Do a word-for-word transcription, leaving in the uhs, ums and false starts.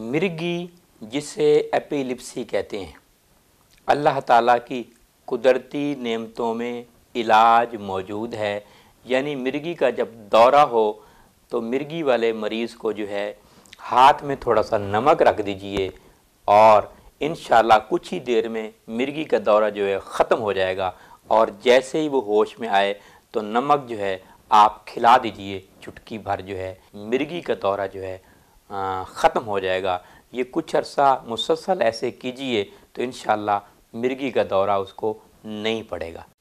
मिर्गी जिसे एपिलिप्सी कहते हैं, अल्लाह ताला की कुदरती नेमतों में इलाज मौजूद है। यानी मिर्गी का जब दौरा हो तो मिर्गी वाले मरीज़ को जो है हाथ में थोड़ा सा नमक रख दीजिए और इंशाल्लाह कुछ ही देर में मिर्गी का दौरा जो है ख़त्म हो जाएगा। और जैसे ही वो होश में आए तो नमक जो है आप खिला दीजिए, चुटकी भर जो है मिर्गी का दौरा जो है ख़त्म हो जाएगा। ये कुछ अर्सा मुसलसल ऐसे कीजिए तो इंशाल्लाह मिर्गी का दौरा उसको नहीं पड़ेगा।